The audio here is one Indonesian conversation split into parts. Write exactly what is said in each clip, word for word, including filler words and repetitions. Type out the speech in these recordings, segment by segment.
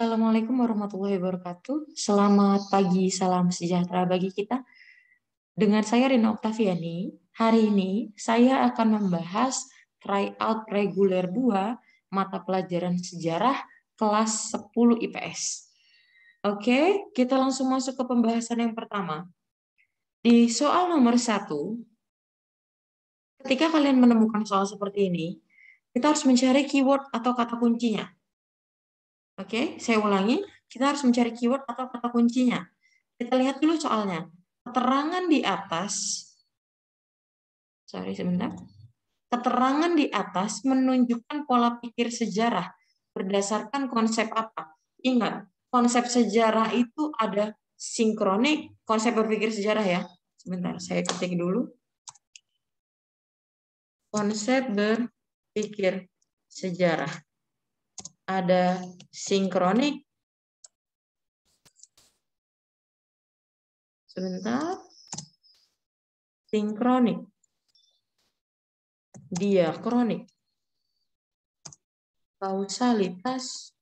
Assalamualaikum warahmatullahi wabarakatuh. Selamat pagi, salam sejahtera bagi kita. Dengan saya Rina Oktaviani, hari ini saya akan membahas tryout reguler dua mata pelajaran sejarah kelas sepuluh I P S. Oke, kita langsung masuk ke pembahasan yang pertama. Di soal nomor satu, ketika kalian menemukan soal seperti ini, kita harus mencari keyword atau kata kuncinya. Oke, saya ulangi, kita harus mencari keyword atau kata kuncinya. Kita lihat dulu soalnya. Keterangan di atas, sorry sebentar. Keterangan di atas menunjukkan pola pikir sejarah berdasarkan konsep apa? Ingat, konsep sejarah itu ada sinkronik, konsep berpikir sejarah ya. Sebentar, saya ketik dulu. Konsep berpikir sejarah. Ada sinkronik. Sebentar. Sinkronik. Diakronik. Kausalitas.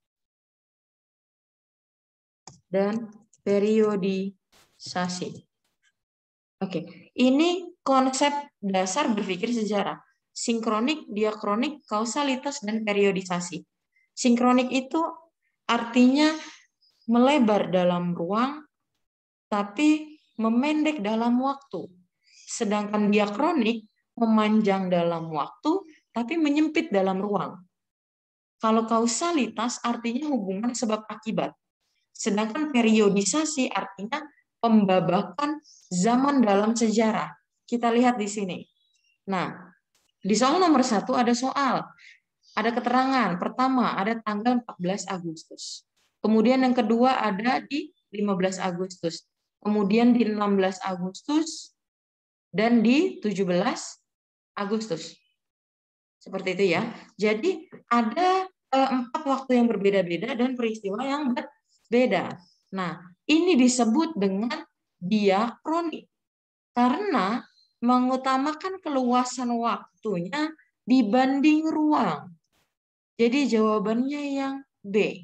Dan periodisasi. Oke, ini konsep dasar berpikir sejarah. Sinkronik, diakronik, kausalitas, dan periodisasi. Sinkronik itu artinya melebar dalam ruang, tapi memendek dalam waktu. Sedangkan diakronik memanjang dalam waktu, tapi menyempit dalam ruang. Kalau kausalitas artinya hubungan sebab akibat. Sedangkan periodisasi artinya pembabakan zaman dalam sejarah. Kita lihat di sini. Nah, di soal nomor satu ada soal. Ada keterangan. Pertama, ada tanggal empat belas Agustus. Kemudian yang kedua ada di lima belas Agustus. Kemudian di enam belas Agustus. Dan di tujuh belas Agustus. Seperti itu ya. Jadi ada eh, empat waktu yang berbeda-beda dan peristiwa yang berbeda. Nah, ini disebut dengan diakronik. Karena mengutamakan keluasan waktunya dibanding ruang. Jadi jawabannya yang B.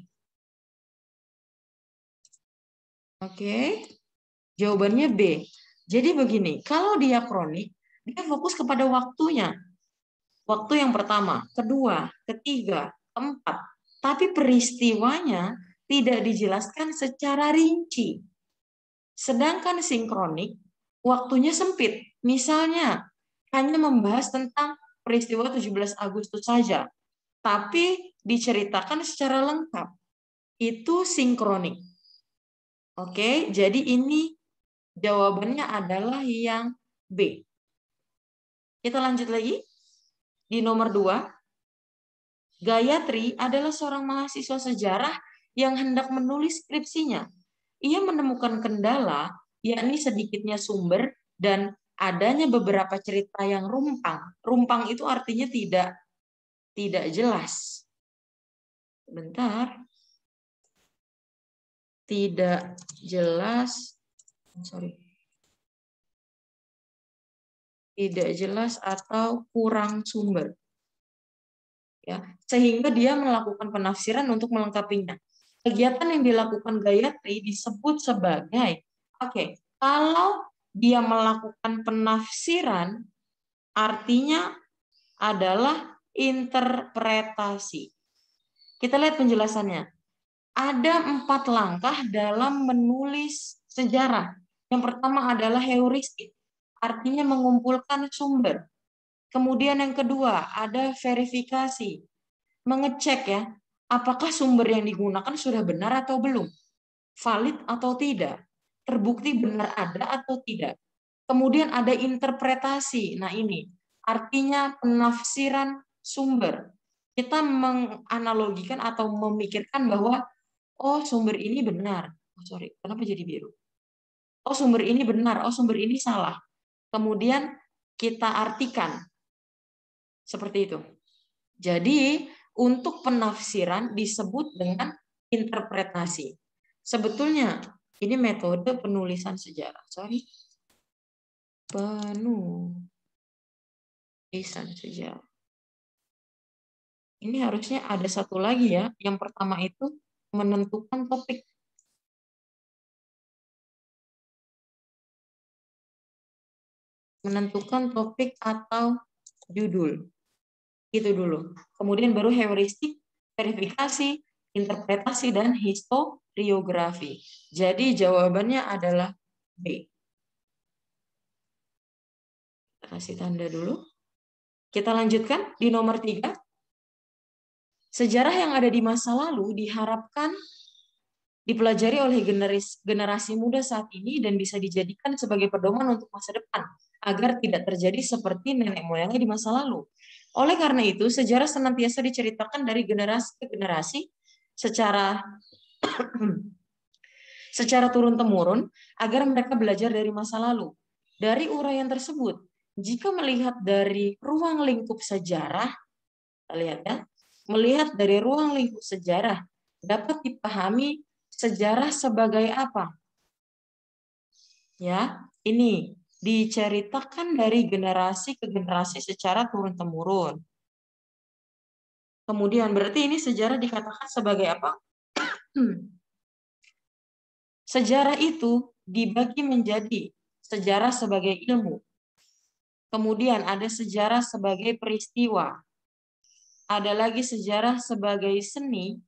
Oke, jawabannya B. Jadi begini, kalau diakronik, dia fokus kepada waktunya. Waktu yang pertama, kedua, ketiga, keempat. Tapi peristiwanya tidak dijelaskan secara rinci. Sedangkan sinkronik, waktunya sempit. Misalnya, hanya membahas tentang peristiwa tujuh belas Agustus saja. Tapi diceritakan secara lengkap. Itu sinkronik. Oke, jadi ini jawabannya adalah yang B. Kita lanjut lagi. Di nomor dua, Gayatri adalah seorang mahasiswa sejarah yang hendak menulis skripsinya. Ia menemukan kendala, yakni sedikitnya sumber dan adanya beberapa cerita yang rumpang. Rumpang itu artinya tidak tidak jelas. Bentar. Tidak jelas. Sorry. Tidak jelas atau kurang sumber. Ya, sehingga dia melakukan penafsiran untuk melengkapinya. Kegiatan yang dilakukan Gayatri disebut sebagai, oke, okay, kalau dia melakukan penafsiran, artinya adalah interpretasi. Kita lihat penjelasannya. Ada empat langkah dalam menulis sejarah. Yang pertama adalah heuristik, artinya mengumpulkan sumber. Kemudian yang kedua ada verifikasi, mengecek ya, apakah sumber yang digunakan sudah benar atau belum, valid atau tidak, terbukti benar ada atau tidak. Kemudian ada interpretasi, nah ini artinya penafsiran sumber. Kita menganalogikan atau memikirkan bahwa oh sumber ini benar, oh sorry, kenapa jadi biru? Oh sumber ini benar, oh sumber ini salah. Kemudian kita artikan. Seperti itu. Jadi, untuk penafsiran disebut dengan interpretasi. Sebetulnya, ini metode penulisan sejarah. Sorry. Penulisan sejarah. Ini harusnya ada satu lagi ya. Yang pertama itu menentukan topik. Menentukan topik atau judul. Itu dulu. Kemudian baru heuristik, verifikasi, interpretasi, dan historiografi. Jadi jawabannya adalah B. Kita kasih tanda dulu. Kita lanjutkan di nomor tiga. Sejarah yang ada di masa lalu diharapkan dipelajari oleh generasi muda saat ini dan bisa dijadikan sebagai pedoman untuk masa depan, agar tidak terjadi seperti nenek moyangnya di masa lalu. Oleh karena itu, sejarah senantiasa diceritakan dari generasi ke generasi secara secara turun-temurun agar mereka belajar dari masa lalu. Dari uraian tersebut, jika melihat dari ruang lingkup sejarah, lihat ya, melihat dari ruang lingkup sejarah dapat dipahami sejarah sebagai apa? Ya, ini diceritakan dari generasi ke generasi secara turun-temurun. Kemudian berarti ini sejarah dikatakan sebagai apa? Sejarah itu dibagi menjadi sejarah sebagai ilmu. Kemudian ada sejarah sebagai peristiwa. Ada lagi sejarah sebagai seni.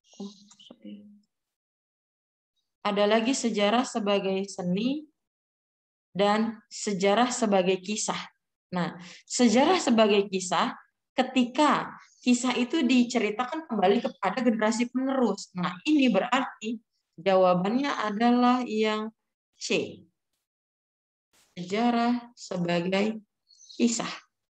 Ada lagi sejarah sebagai seni dan sejarah sebagai kisah. Nah, sejarah sebagai kisah ketika kisah itu diceritakan kembali kepada generasi penerus. Nah, ini berarti jawabannya adalah yang C. Sejarah sebagai kisah.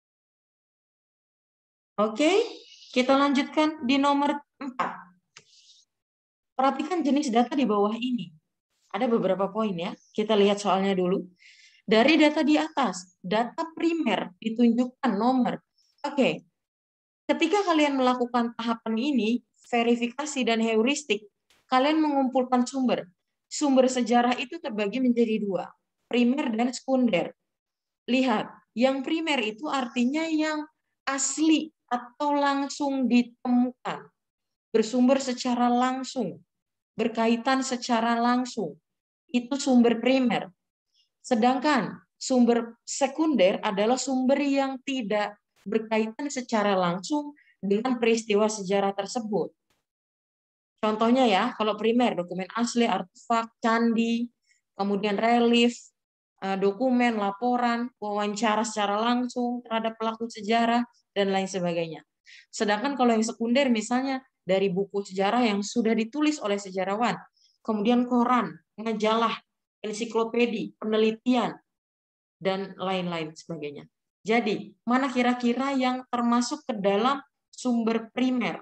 Oke, kita lanjutkan di nomor empat. Perhatikan jenis data di bawah ini. Ada beberapa poin ya. Kita lihat soalnya dulu. Dari data di atas, data primer ditunjukkan nomor. Oke, ketika kalian melakukan tahapan ini, verifikasi dan heuristik, kalian mengumpulkan sumber. Sumber sejarah itu terbagi menjadi dua, primer dan sekunder. Lihat, yang primer itu artinya yang asli atau langsung ditemukan, bersumber secara langsung, berkaitan secara langsung. Itu sumber primer. Sedangkan sumber sekunder adalah sumber yang tidak berkaitan secara langsung dengan peristiwa sejarah tersebut. Contohnya ya, kalau primer, dokumen asli, artefak, candi, kemudian relief, dokumen, laporan, wawancara secara langsung terhadap pelaku sejarah, dan lain sebagainya. Sedangkan kalau yang sekunder misalnya dari buku sejarah yang sudah ditulis oleh sejarawan, kemudian koran, majalah, ensiklopedi, penelitian, dan lain-lain sebagainya. Jadi, mana kira-kira yang termasuk ke dalam sumber primer?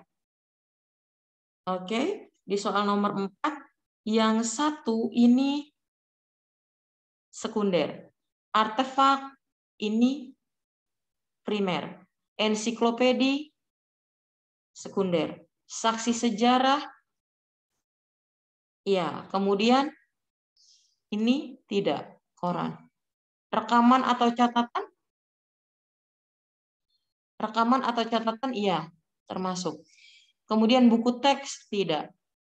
Oke, di soal nomor empat, yang satu ini sekunder. Artefak ini primer. Ensiklopedi sekunder. Saksi sejarah, ya. Kemudian ini tidak, koran. Rekaman atau catatan? Rekaman atau catatan, iya, termasuk. Kemudian buku teks, tidak.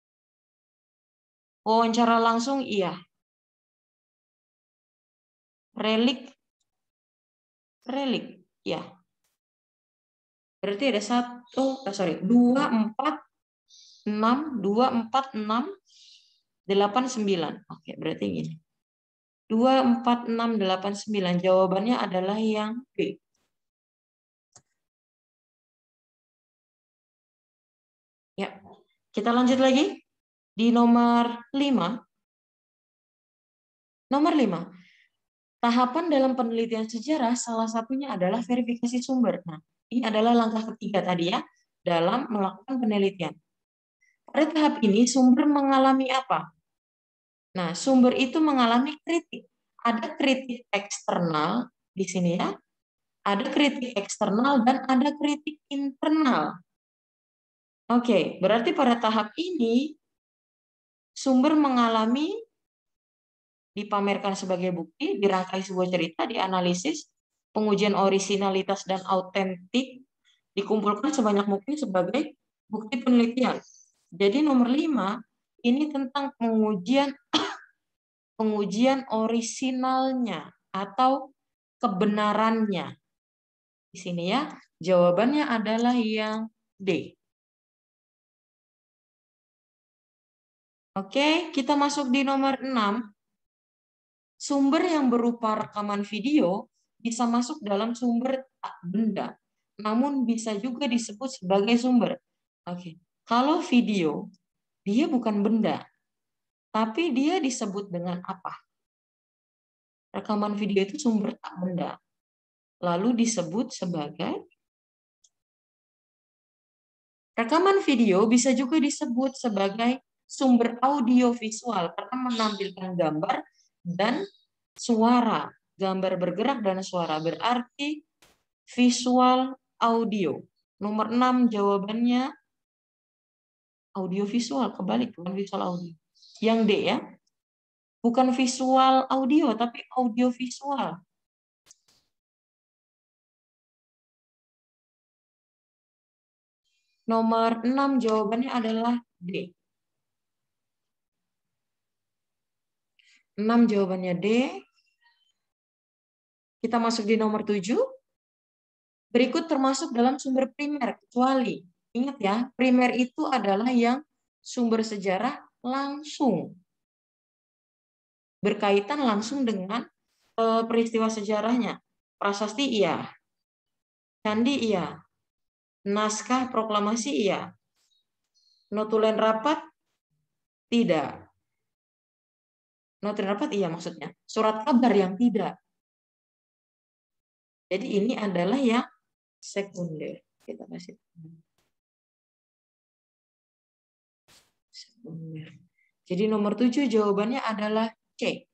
Wawancara langsung, iya. Relik, relik, ya. Berarti ada satu, oh, sorry, dua, empat, enam, dua, empat, enam, delapan, sembilan. Oke, berarti gini. dua, empat, enam, delapan, sembilan. Jawabannya adalah yang B. Ya, kita lanjut lagi di nomor lima. Nomor lima. Tahapan dalam penelitian sejarah salah satunya adalah verifikasi sumber. Nah, ini adalah langkah ketiga tadi ya dalam melakukan penelitian. Pada tahap ini sumber mengalami apa? Nah, sumber itu mengalami kritik. Ada kritik eksternal di sini ya. Ada kritik eksternal dan ada kritik internal. Oke, berarti pada tahap ini sumber mengalami, dipamerkan sebagai bukti, dirangkai sebuah cerita, dianalisis, pengujian orisinalitas dan autentik, dikumpulkan sebanyak mungkin sebagai bukti penelitian. Jadi nomor lima, ini tentang pengujian pengujian orisinalnya atau kebenarannya. Di sini ya, jawabannya adalah yang D. Oke, kita masuk di nomor enam. Sumber yang berupa rekaman video bisa masuk dalam sumber tak benda, namun bisa juga disebut sebagai sumber. Oke, kalau video, dia bukan benda, tapi dia disebut dengan apa? Rekaman video itu sumber tak benda, lalu disebut sebagai rekaman video bisa juga disebut sebagai sumber audio visual karena menampilkan gambar dan suara. Gambar bergerak dan suara berarti visual audio. Nomor enam jawabannya audio visual, kebalik bukan visual audio. Yang D ya. Bukan visual audio tapi audio visual. Nomor enam jawabannya adalah D. enam jawabannya D. Kita masuk di nomor tujuh. Berikut termasuk dalam sumber primer, kecuali, ingat ya, primer itu adalah yang sumber sejarah langsung. Berkaitan langsung dengan uh, peristiwa sejarahnya. Prasasti iya. Candi iya. Naskah proklamasi iya. Notulen rapat tidak. Notulen rapat iya maksudnya. Surat kabar yang tidak. Jadi ini adalah yang sekunder. Kita kasih sekunder. Jadi nomor tujuh jawabannya adalah C.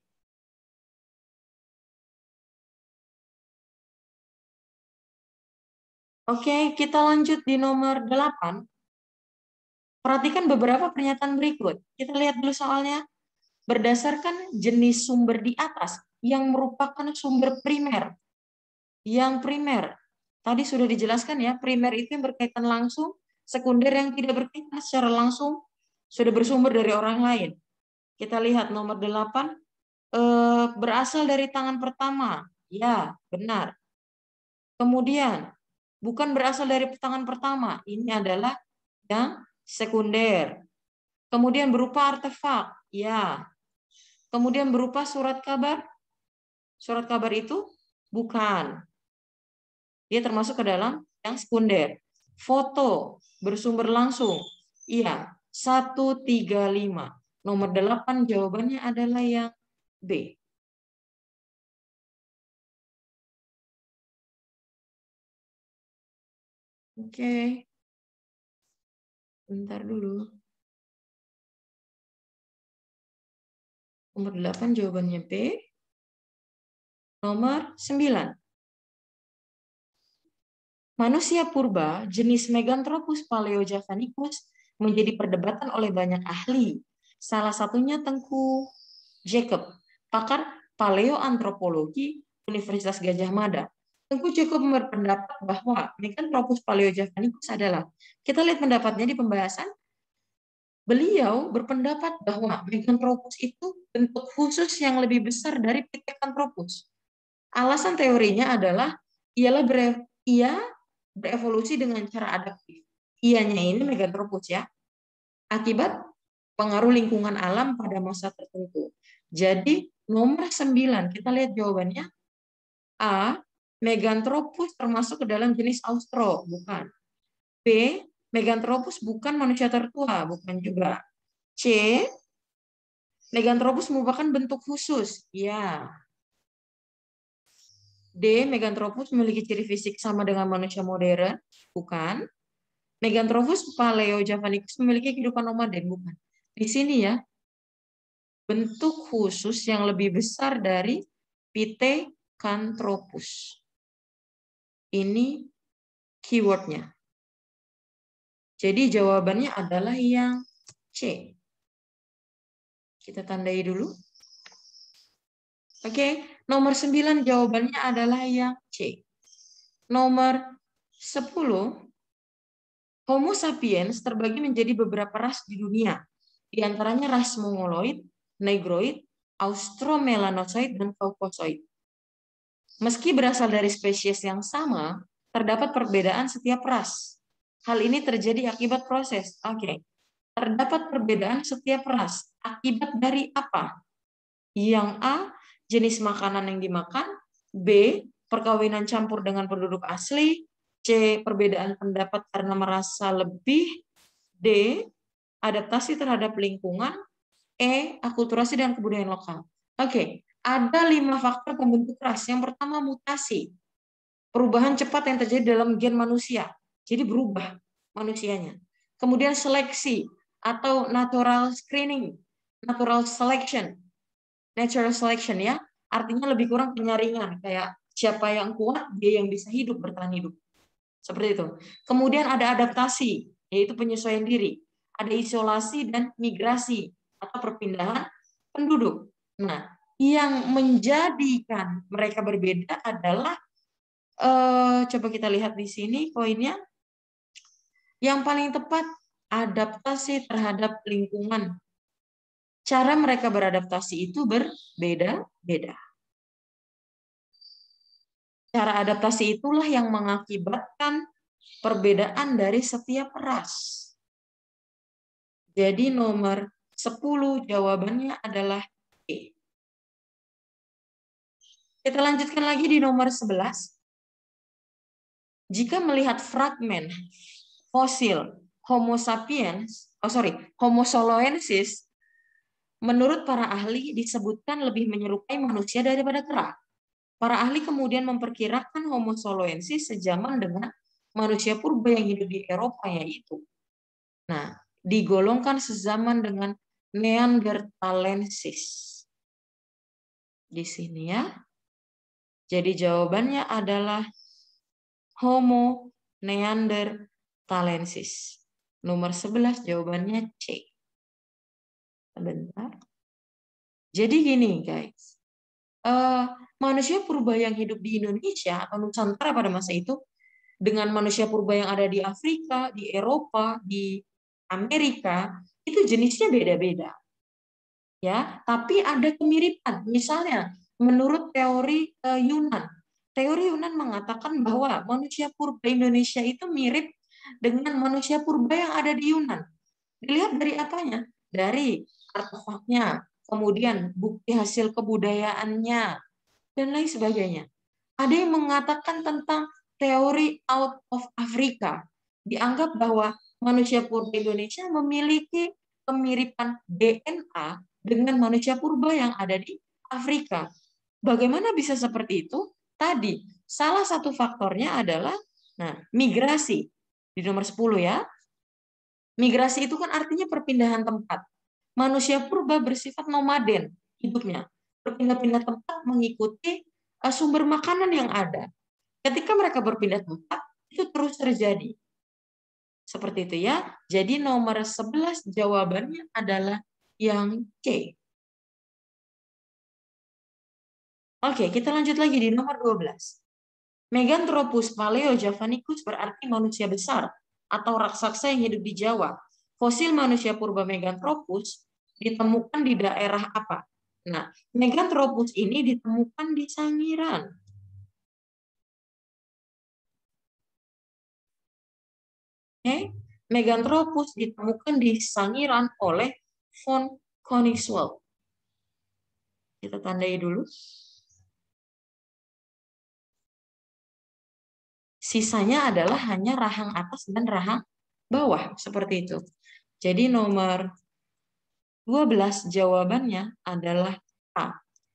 Oke, kita lanjut di nomor delapan. Perhatikan beberapa pernyataan berikut. Kita lihat dulu soalnya. Berdasarkan jenis sumber di atas yang merupakan sumber primer. Yang primer, tadi sudah dijelaskan ya, primer itu yang berkaitan langsung, sekunder yang tidak berkaitan secara langsung, sudah bersumber dari orang lain. Kita lihat nomor delapan, eh, berasal dari tangan pertama. Ya, benar. Kemudian, bukan berasal dari tangan pertama. Ini adalah yang sekunder. Kemudian berupa artefak. Ya. Kemudian berupa surat kabar. Surat kabar itu bukan. Dia termasuk ke dalam yang sekunder. Foto bersumber langsung. Iya. seratus tiga puluh lima. Nomor delapan jawabannya adalah yang B. Oke. Bentar dulu. Nomor delapan jawabannya B. Nomor sembilan. Manusia purba jenis Meganthropus paleojavanicus menjadi perdebatan oleh banyak ahli. Salah satunya Tengku Jacob, pakar paleoantropologi Universitas Gajah Mada. Tengku Jacob berpendapat bahwa Meganthropus paleojavanicus adalah, kita lihat pendapatnya di pembahasan, beliau berpendapat bahwa Meganthropus itu bentuk khusus yang lebih besar dari Pithecanthropus. Alasan teorinya adalah ialah ber, ia berevolusi dengan cara adaptif. Ianya ini Meganthropus ya. Akibat pengaruh lingkungan alam pada masa tertentu. Jadi nomor sembilan, kita lihat jawabannya. A, Meganthropus termasuk ke dalam jenis Austro, bukan. B, Meganthropus bukan manusia tertua, bukan juga. C, Meganthropus merupakan bentuk khusus. Ya. D, Meganthropus memiliki ciri fisik sama dengan manusia modern, bukan. Meganthropus paleojavanicus memiliki kehidupan nomaden, bukan. Di sini ya, bentuk khusus yang lebih besar dari Pithecanthropus. Ini keywordnya. Jadi jawabannya adalah yang C. Kita tandai dulu. Oke, nomor sembilan jawabannya adalah yang C. Nomor sepuluh, Homo sapiens terbagi menjadi beberapa ras di dunia, di antaranya ras Mongoloid, Negroid, Austromelanozoid, dan Caucasoid. Meski berasal dari spesies yang sama, terdapat perbedaan setiap ras. Hal ini terjadi akibat proses. Oke, okay. Terdapat perbedaan setiap ras. Akibat dari apa? Yang A, jenis makanan yang dimakan. B, perkawinan campur dengan penduduk asli. C, perbedaan pendapat karena merasa lebih. D, adaptasi terhadap lingkungan. E, akulturasi dan kebudayaan lokal. Oke, okay. Ada lima faktor pembentuk ras. Yang pertama, mutasi. Perubahan cepat yang terjadi dalam gen manusia. Jadi berubah manusianya. Kemudian seleksi atau natural screening, natural selection. Natural selection ya, artinya lebih kurang penyaringan. Kayak siapa yang kuat, dia yang bisa hidup, bertahan hidup. Seperti itu. Kemudian ada adaptasi, yaitu penyesuaian diri. Ada isolasi dan migrasi atau perpindahan penduduk. Nah, yang menjadikan mereka berbeda adalah Uh, coba kita lihat di sini poinnya. Yang paling tepat, adaptasi terhadap lingkungan. Cara mereka beradaptasi itu berbeda-beda. Cara adaptasi itulah yang mengakibatkan perbedaan dari setiap ras. Jadi nomor sepuluh jawabannya adalah E. Kita lanjutkan lagi di nomor sebelas. Jika melihat fragmen fosil Homo sapiens, oh sorry, Homo soloensis, menurut para ahli disebutkan lebih menyerupai manusia daripada kera. Para ahli kemudian memperkirakan Homo soloensis sejaman dengan manusia purba yang hidup di Eropa, yaitu, nah, digolongkan sezaman dengan Neanderthalensis. Di sini ya. Jadi jawabannya adalah Homo neanderthalensis. Nomor sebelas jawabannya C. Sebentar. Jadi gini guys. Uh, manusia purba yang hidup di Indonesia atau Nusantara pada masa itu dengan manusia purba yang ada di Afrika, di Eropa, di Amerika, itu jenisnya beda-beda. Ya, tapi ada kemiripan. Misalnya, menurut teori uh, Yunan, teori Yunan mengatakan bahwa manusia purba Indonesia itu mirip dengan manusia purba yang ada di Yunan. Dilihat dari apanya? Dari artefaknya, kemudian bukti hasil kebudayaannya, dan lain sebagainya. Ada yang mengatakan tentang teori out of Africa. Dianggap bahwa manusia purba Indonesia memiliki kemiripan D N A dengan manusia purba yang ada di Afrika. Bagaimana bisa seperti itu? Tadi, salah satu faktornya adalah nah, migrasi. Di nomor sepuluh ya. Migrasi itu kan artinya perpindahan tempat. Manusia purba bersifat nomaden hidupnya. Berpindah-pindah tempat mengikuti sumber makanan yang ada. Ketika mereka berpindah tempat, itu terus terjadi. Seperti itu ya. Jadi nomor sebelas jawabannya adalah yang C. Oke, kita lanjut lagi di nomor dua belas. Meganthropus paleojavanicus berarti manusia besar atau raksasa yang hidup di Jawa. Fosil manusia purba Meganthropus ditemukan di daerah apa? Nah, Meganthropus ini ditemukan di Sangiran. Oke, Meganthropus ditemukan di Sangiran oleh von Koningswald. Kita tandai dulu. Sisanya adalah hanya rahang atas dan rahang bawah, seperti itu. Jadi nomor dua belas jawabannya adalah A.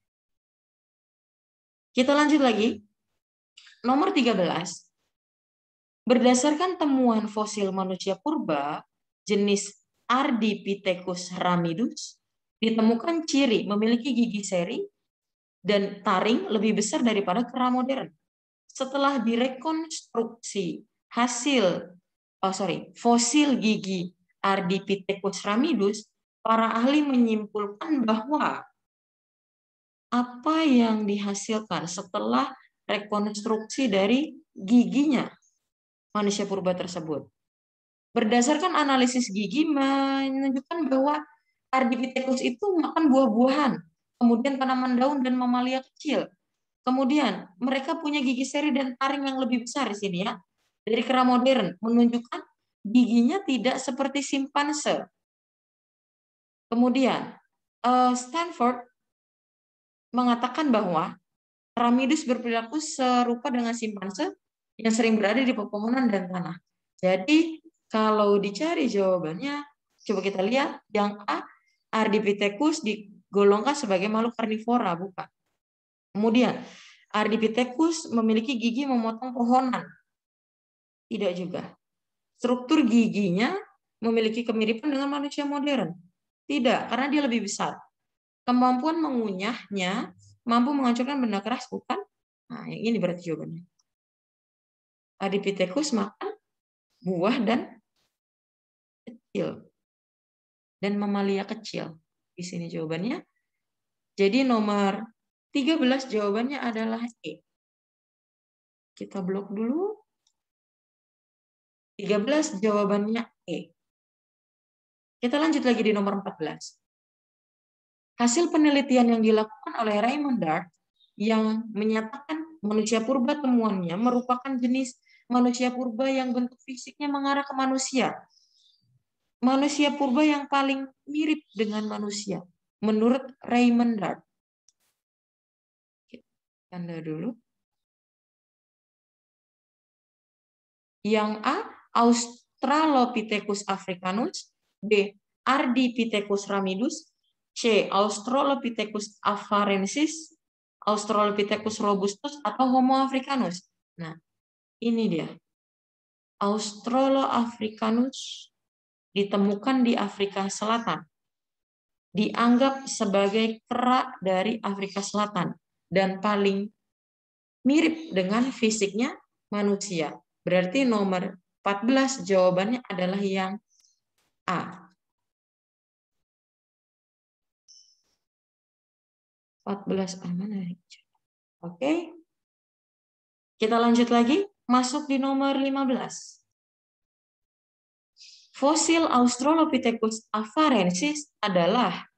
Kita lanjut lagi. Nomor tiga belas. Berdasarkan temuan fosil manusia purba jenis Ardipithecus ramidus, ditemukan ciri memiliki gigi seri dan taring lebih besar daripada kera modern. Setelah direkonstruksi hasil oh sorry, fosil gigi Ardipithecus ramidus, para ahli menyimpulkan bahwa apa yang dihasilkan setelah rekonstruksi dari giginya manusia purba tersebut. Berdasarkan analisis gigi menunjukkan bahwa Ardipithecus itu makan buah-buahan, kemudian tanaman daun dan mamalia kecil. Kemudian mereka punya gigi seri dan taring yang lebih besar di sini ya. Dari kera modern menunjukkan giginya tidak seperti simpanse. Kemudian Stanford mengatakan bahwa Ramidus berperilaku serupa dengan simpanse yang sering berada di pepohonan dan tanah. Jadi kalau dicari jawabannya, coba kita lihat yang A, Ardipithecus digolongkan sebagai makhluk karnivora, bukan. Kemudian Ardipithecus memiliki gigi memotong pohonan, tidak juga. Struktur giginya memiliki kemiripan dengan manusia modern, tidak, karena dia lebih besar. Kemampuan mengunyahnya mampu menghancurkan benda keras, bukan? Nah, yang ini berarti jawabannya. Ardipithecus makan buah dan kecil dan mamalia kecil. Di sini jawabannya. Jadi nomor tiga belas jawabannya adalah E. Kita blok dulu. tiga belas jawabannya E. Kita lanjut lagi di nomor empat belas. Hasil penelitian yang dilakukan oleh Raymond Dart yang menyatakan manusia purba temuannya merupakan jenis manusia purba yang bentuk fisiknya mengarah ke manusia. Manusia purba yang paling mirip dengan manusia, menurut Raymond Dart. Tanda dulu. Yang A, Australopithecus africanus, B, Ardipithecus ramidus, C, Australopithecus afarensis, Australopithecus robustus, atau Homo africanus. Nah, ini dia. Australoafricanus ditemukan di Afrika Selatan. Dianggap sebagai kera dari Afrika Selatan dan paling mirip dengan fisiknya manusia. Berarti nomor empat belas jawabannya adalah yang A. empat belas A mana? Oke. Kita lanjut lagi, masuk di nomor lima belas. Fosil Australopithecus afarensis adalah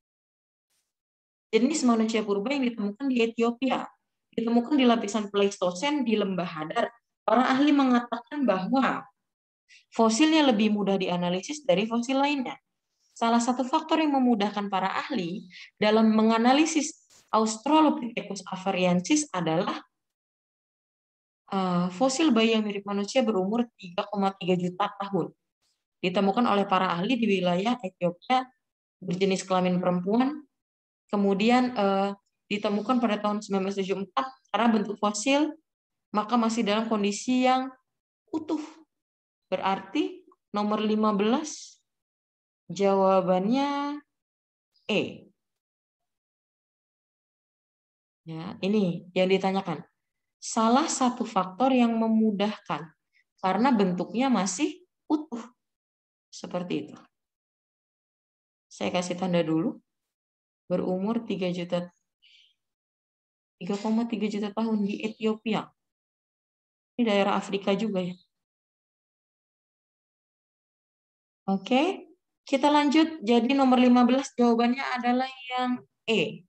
jenis manusia purba yang ditemukan di Ethiopia. Ditemukan di lapisan Pleistosen di lembah Hadar. Para ahli mengatakan bahwa fosilnya lebih mudah dianalisis dari fosil lainnya. Salah satu faktor yang memudahkan para ahli dalam menganalisis Australopithecus afarensis adalah uh, fosil bayi yang mirip manusia berumur tiga koma tiga juta tahun. Ditemukan oleh para ahli di wilayah Ethiopia, berjenis kelamin perempuan, kemudian uh, ditemukan pada tahun seribu sembilan ratus tujuh puluh empat karena bentuk fosil maka masih dalam kondisi yang utuh. Berarti nomor lima belas jawabannya E. Ya, ini yang ditanyakan. Salah satu faktor yang memudahkan karena bentuknya masih utuh. Seperti itu. Saya kasih tanda dulu. Berumur tiga juta tiga koma tiga juta tahun di Ethiopia. Ini daerah Afrika juga ya. Oke, kita lanjut. Jadi nomor lima belas jawabannya adalah yang E.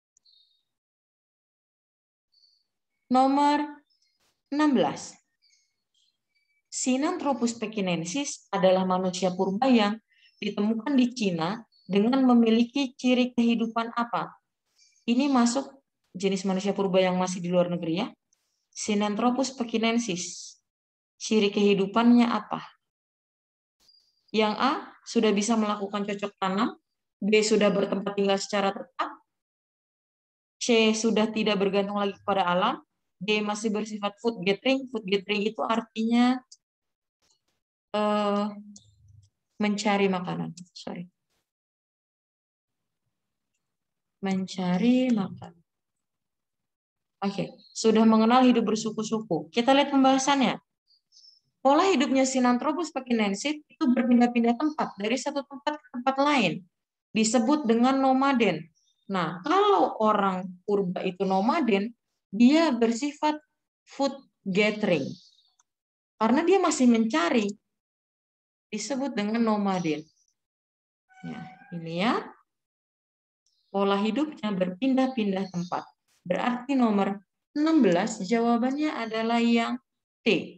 Nomor enam belas. Sinanthropus pekinensis adalah manusia purba yang ditemukan di Cina dengan memiliki ciri kehidupan apa? Ini masuk jenis manusia purba yang masih di luar negeri ya. Sinanthropus pekinensis. Ciri kehidupannya apa? Yang A, sudah bisa melakukan cocok tanam. B, sudah bertempat tinggal secara tetap. C, sudah tidak bergantung lagi kepada alam. D, masih bersifat food gathering. Food gathering itu artinya uh, mencari makanan. Sorry. Mencari makanan. Oke, sudah mengenal hidup bersuku-suku. Kita lihat pembahasannya. Pola hidupnya Sinanthropus pekinensis itu berpindah-pindah tempat dari satu tempat ke tempat lain. Disebut dengan nomaden. Nah, kalau orang purba itu nomaden, dia bersifat food gathering. Karena dia masih mencari. disebut dengan nomaden. Ya, ini ya. Pola hidupnya berpindah-pindah tempat. Berarti nomor enam belas jawabannya adalah yang D.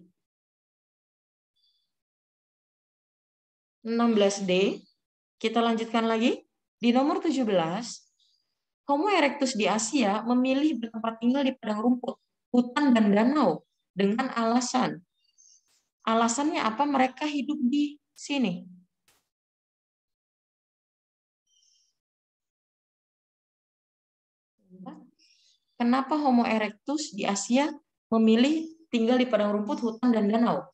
enam belas D. Kita lanjutkan lagi. Di nomor tujuh belas, Homo erectus di Asia memilih bertempat tinggal di padang rumput, hutan, dan danau dengan alasan. Alasannya apa? Mereka hidup di sini. Kenapa Homo erectus di Asia memilih tinggal di padang rumput, hutan, dan danau?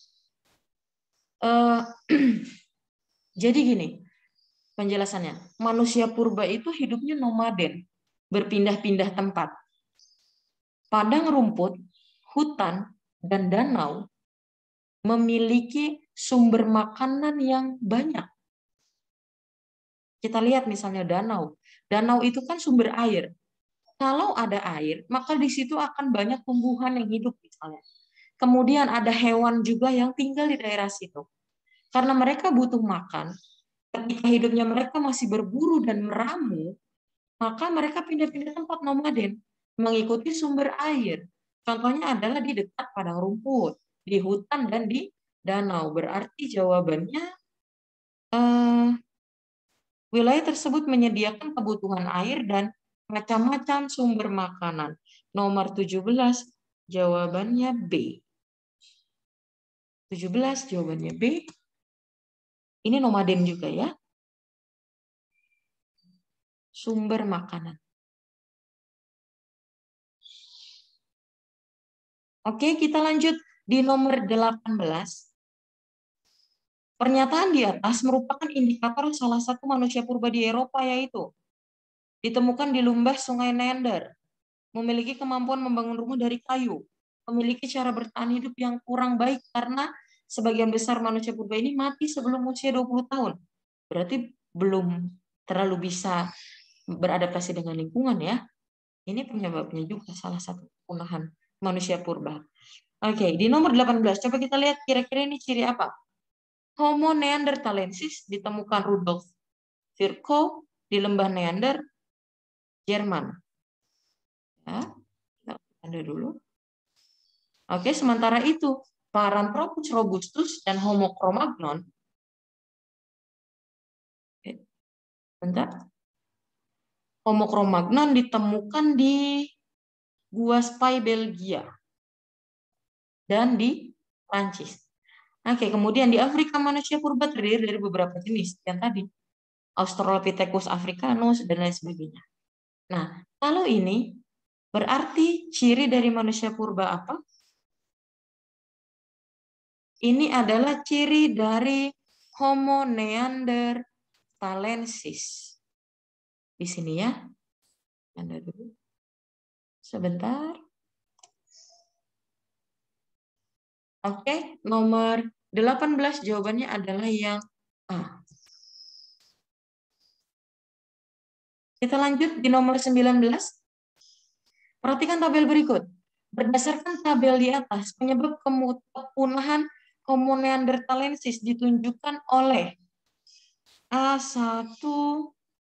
Uh, jadi gini penjelasannya. Manusia purba itu hidupnya nomaden, berpindah-pindah tempat. Padang rumput, hutan, dan danau memiliki sumber makanan yang banyak. Kita lihat misalnya danau. Danau itu kan sumber air. Kalau ada air, maka di situ akan banyak tumbuhan yang hidup misalnya. Kemudian ada hewan juga yang tinggal di daerah situ. Karena mereka butuh makan, ketika hidupnya mereka masih berburu dan meramu, maka mereka pindah-pindah tempat nomaden, mengikuti sumber air. Contohnya adalah di dekat padang rumput, di hutan, dan di danau. Berarti jawabannya eh, wilayah tersebut menyediakan kebutuhan air dan macam-macam sumber makanan. Nomor tujuh belas jawabannya B. tujuh belas jawabannya B. Ini nomaden juga ya. Sumber makanan. Oke, kita lanjut di nomor delapan belas. Pernyataan di atas merupakan indikator salah satu manusia purba di Eropa, yaitu ditemukan di Lumbah Sungai Neander, memiliki kemampuan membangun rumah dari kayu, memiliki cara bertahan hidup yang kurang baik karena sebagian besar manusia purba ini mati sebelum usia dua puluh tahun. Berarti belum terlalu bisa beradaptasi dengan lingkungan ya. Ini penyebabnya juga salah satu kepunahan manusia purba. Oke, di nomor delapan belas coba kita lihat kira-kira ini ciri apa? Homo neanderthalensis ditemukan Rudolf Virchow di lembah Neander, Jerman. Ya, kita tanda dulu. Oke, sementara itu Paranthropus robustus dan Homo cro-magnon. Bentar. Homo cro-magnon ditemukan di Gua Spy, Belgia, dan di Prancis. Oke, kemudian di Afrika manusia purba terdiri dari beberapa jenis yang tadi Australopithecus africanus dan lain sebagainya. Nah, kalau ini berarti ciri dari manusia purba apa? Ini adalah ciri dari Homo neanderthalensis. Di sini ya. Anda dulu. Sebentar. Oke, nomor delapan belas jawabannya adalah yang A. Kita lanjut di nomor sembilan belas. Perhatikan tabel berikut. Berdasarkan tabel di atas, penyebab kepunahan Homo neanderthalensis ditunjukkan oleh A satu,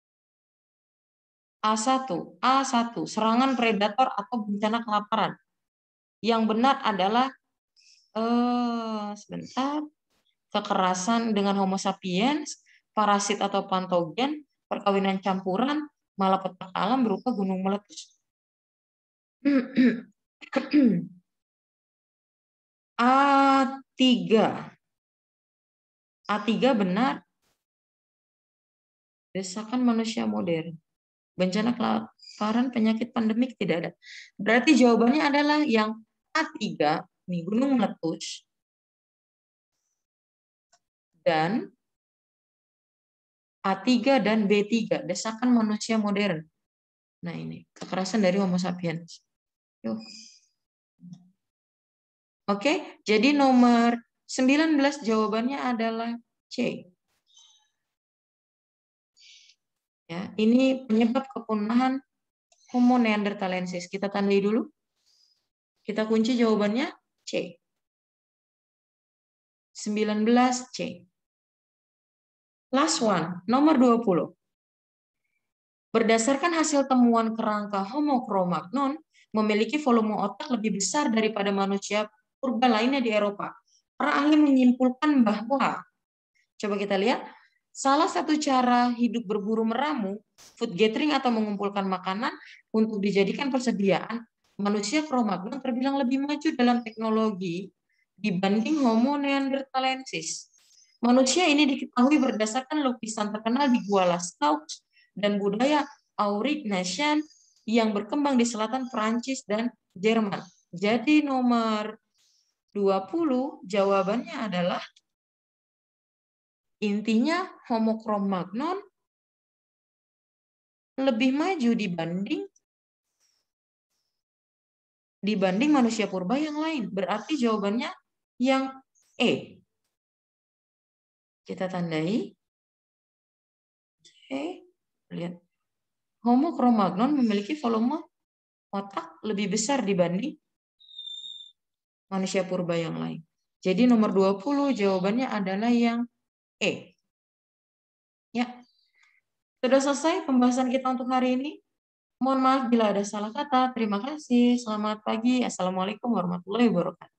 A satu, A satu, serangan predator atau bencana kelaparan. Yang benar adalah eh, sebentar, kekerasan dengan Homo sapiens, parasit atau patogen, perkawinan campuran, malapetaka alam berupa gunung meletus. A tiga. A tiga benar. Desakan manusia modern. Bencana kelaparan, penyakit pandemik tidak ada. Berarti jawabannya adalah yang A tiga, nih gunung meletus. Dan A tiga dan B tiga, desakan manusia modern. Nah ini, kekerasan dari Homo sapiens. Yuk. Oke, jadi nomor sembilan belas jawabannya adalah C. Ya, ini penyebab kepunahan Homo neanderthalensis. Kita tandai dulu. Kita kunci jawabannya C. sembilan belas C. Last one, nomor dua puluh. Berdasarkan hasil temuan kerangka Homo Cro-Magnon memiliki volume otak lebih besar daripada manusia purba lainnya di Eropa. Para ahli menyimpulkan bahwa, coba kita lihat, salah satu cara hidup berburu meramu, food gathering atau mengumpulkan makanan untuk dijadikan persediaan, manusia Cro-Magnon terbilang lebih maju dalam teknologi dibanding Homo neanderthalensis. Manusia ini diketahui berdasarkan lukisan terkenal di Gua Lascaux dan budaya Aurignacian yang berkembang di selatan Prancis dan Jerman. Jadi nomor dua puluh jawabannya adalah intinya Homo Cro-Magnon lebih maju dibanding dibanding manusia purba yang lain. Berarti jawabannya yang E. Kita tandai. Oke, lihat. Homo Cro-Magnon memiliki volume otak lebih besar dibanding manusia purba yang lain. Jadi nomor dua puluh jawabannya adalah yang E. Ya. Sudah selesai pembahasan kita untuk hari ini. Mohon maaf bila ada salah kata. Terima kasih. Selamat pagi. Assalamualaikum warahmatullahi wabarakatuh.